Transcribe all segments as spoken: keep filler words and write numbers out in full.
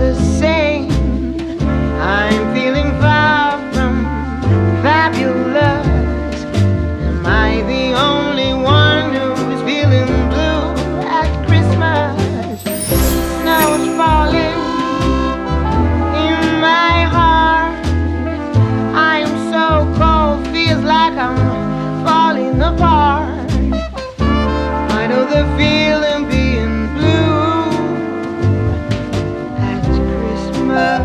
the same. I'm feeling far from fabulous. Am I the only one who's feeling blue at Christmas? Snow's falling in my heart. I'm so cold, feels like I'm falling apart. I know the feeling being blue at Christmas.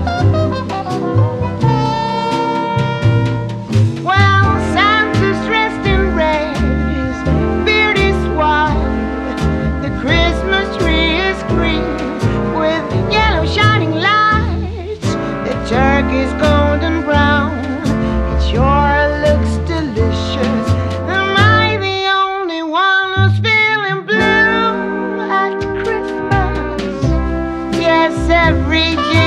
Well, Santa's dressed in red, his beard is white, the Christmas tree is green with yellow shining lights, the turkey's golden brown, it sure looks delicious. Am I the only one who's feeling blue at Christmas? Yes, every year